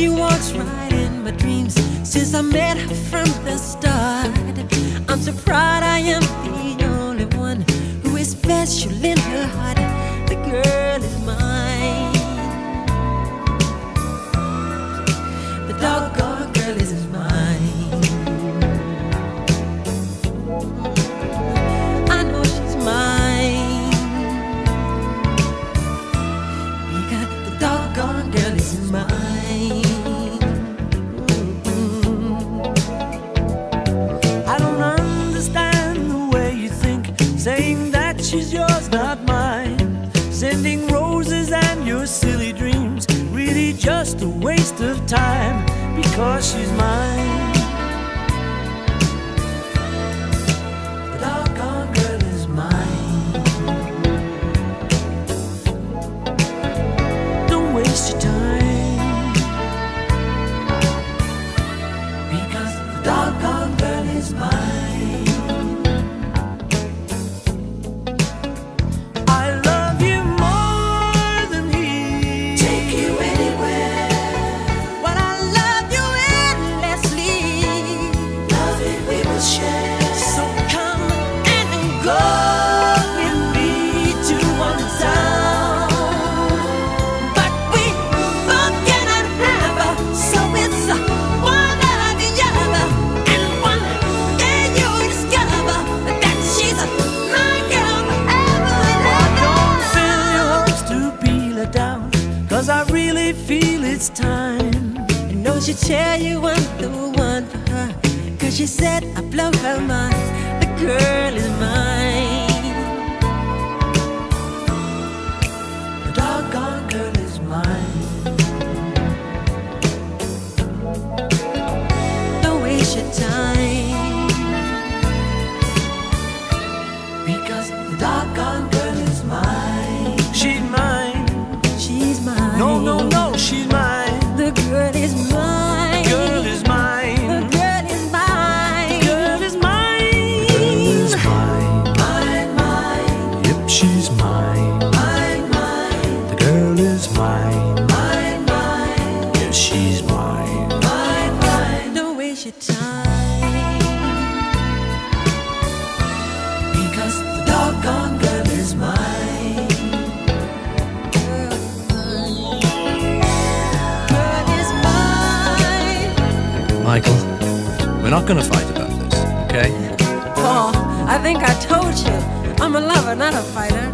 she walks right in my dreams since I met her from the start. I'm so proud I am the only one who is special in her heart. The girl is mine. The doggone girl is mine. I know she's mine because the doggone girl is mine. I don't understand the way you think, saying that she's yours, not mine. Sending roses and your silly dreams, really just a waste of time, because she's mine. The doggone girl is mine. Don't waste your time, because the doggone girl is mine. I love you more than he. Take you anywhere. But I love you endlessly. Love it we will share. So come and go with me to one town. But we both cannot have her, so it's one or the other. And one day you'll discover that she's my girl forever and Don't ever. fill your hopes to be let down, 'cause I really feel it's time. I know she'll tell you I'm the one for her, 'cause she said I blow her mind. The girl is mine. The doggone girl is mine. Don't waste your time, Because the doggone girl is mine. She's mine. she's mine. No, no, no, she's mine. The girl is mine. Girl is mine. The girl is mine. Girl is mine. Girl is mine. Mine, mine, Yep, she's mine. mine, mine, The girl is mine. mine, mine, Yes, she's mine. mine, mine. Don't waste your time, Because the doggone girl is mine. girl is mine. Michael, we're not gonna fight about this, okay? Paul, I think I told you, I'm a lover, not a fighter.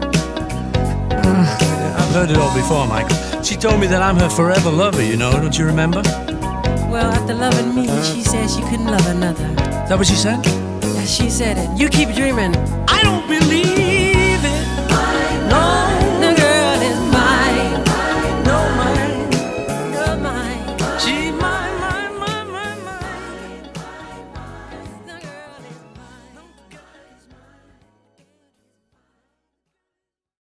I've heard it all before, Michael. She told me that I'm her forever lover, you know, don't you remember? Well, after loving me, she said she couldn't love another. Is that what she said? Yeah, she said it. You keep dreaming. I don't believe